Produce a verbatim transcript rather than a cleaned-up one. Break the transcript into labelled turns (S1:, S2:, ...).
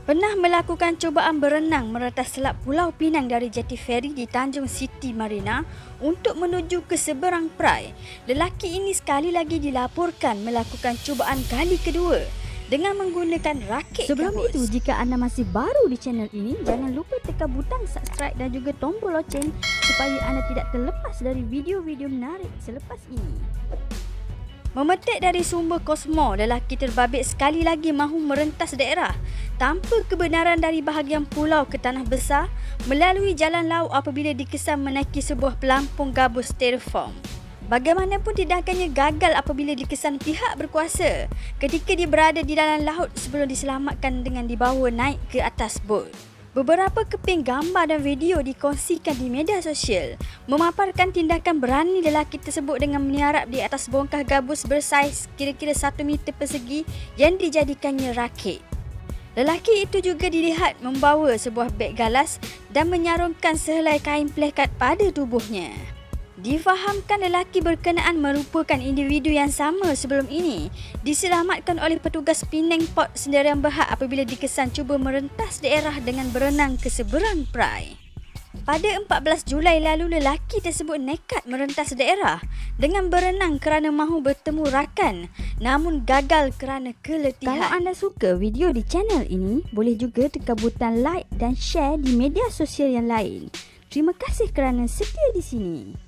S1: Pernah melakukan cubaan berenang meretas selat Pulau Pinang dari jeti feri di Tanjung Siti Marina untuk menuju ke seberang perai. Lelaki ini sekali lagi dilaporkan melakukan cubaan kali kedua dengan menggunakan rakit
S2: Sebelum
S1: gabus.
S2: itu, jika anda masih baru di channel ini, jangan lupa tekan butang subscribe dan juga tombol loceng supaya anda tidak terlepas dari video-video menarik selepas ini.
S1: Memetik dari sumber Kosmo, lelaki terbabit sekali lagi mahu merentas daerah tanpa kebenaran dari bahagian pulau ke tanah besar melalui jalan laut apabila dikesan menaiki sebuah pelampung gabus styrofoam. Bagaimanapun tindakannya gagal apabila dikesan pihak berkuasa ketika dia berada di dalam laut sebelum diselamatkan dengan dibawa naik ke atas bot. Beberapa keping gambar dan video dikongsikan di media sosial memaparkan tindakan berani lelaki tersebut dengan meniarap di atas bongkah gabus bersaiz kira-kira satu meter persegi yang dijadikannya rakit. Lelaki itu juga dilihat membawa sebuah beg galas dan menyarungkan sehelai kain pelekat pada tubuhnya. Difahamkan lelaki berkenaan merupakan individu yang sama sebelum ini diselamatkan oleh petugas Penang Port Sdn Bhd apabila dikesan cuba merentas daerah dengan berenang ke seberang perai. Pada empat belas Julai lalu, lelaki tersebut nekat merentas daerah dengan berenang kerana mahu bertemu rakan namun gagal kerana keletihan.
S2: Kalau anda suka video di channel ini, boleh juga tekan butang like dan share di media sosial yang lain. Terima kasih kerana setia di sini.